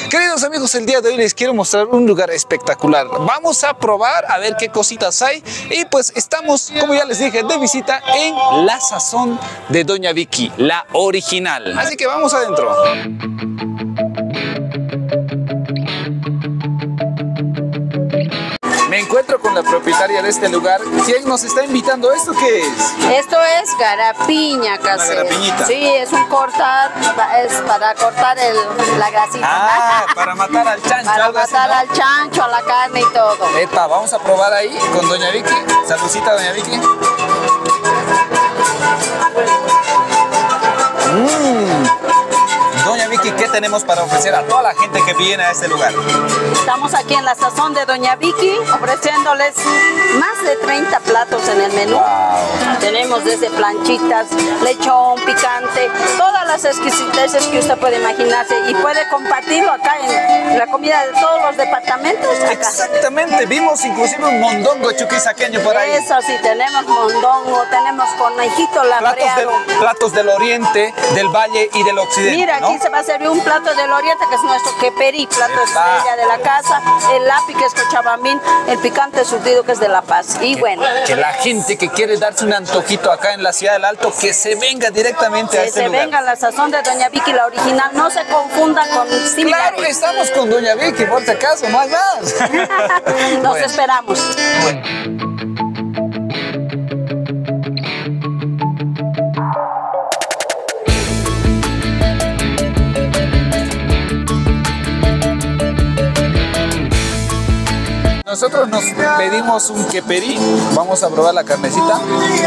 Queridos amigos, el día de hoy les quiero mostrar un lugar espectacular. Vamos a probar a ver qué cositas hay. Y pues estamos, como ya les dije, de visita en La Sazón de Doña Vicky, la original. Así que vamos adentro. Me encuentro con la propietaria de este lugar. ¿Quién nos está invitando? ¿Esto qué es? Esto es garapiña casera. Una garapiñita. Sí, es un cortar, es para cortar la grasita. Ah, para matar al chancho. Para algo así, matar ¿no? al chancho, a la carne y todo. Epa, vamos a probar ahí con Doña Vicky. Saludcita, Doña Vicky. Doña Vicky, ¿qué tenemos para ofrecer a toda la gente que viene a este lugar? Estamos aquí en La Sazón de Doña Vicky ofreciéndoles más de 30 platos en el menú. Wow. Tenemos desde planchitas, lechón, picante, todas las exquisiteces que usted puede imaginarse y puede compartirlo acá en la comida de todos los departamentos. Acá. Exactamente, vimos inclusive un mondongo chuquisaqueño por ahí. Eso sí, tenemos mondongo, tenemos conejito labreado. Platos del oriente, del valle y del occidente. Mira, ¿no? aquí se va a servir un plato del oriente que es nuestro queperí, plato Epa. estrella de la casa, el lápiz que es cochabambín, el picante surtido que es de La Paz. Y bueno, Que la gente que quiere darse un antojito acá en la ciudad del Alto, que se venga directamente a que este se lugar. venga a La Sazón de Doña Vicky, la original, no se confundan con similares. Claro, estamos con Doña Vicky, por si acaso, más. Nos Bueno. esperamos. Nosotros nos pedimos un queperí. Vamos a probar la carnecita.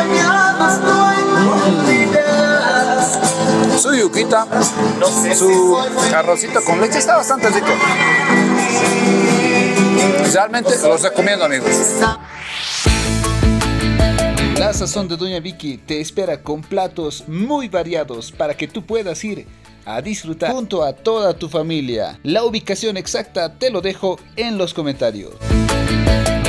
Su yuquita, su arrocito con leche está bastante rico. Realmente los recomiendo, amigos. La Sazón de Doña Vicky te espera con platos muy variados para que tú puedas ir a disfrutar junto a toda tu familia. La ubicación exacta te lo dejo en los comentarios.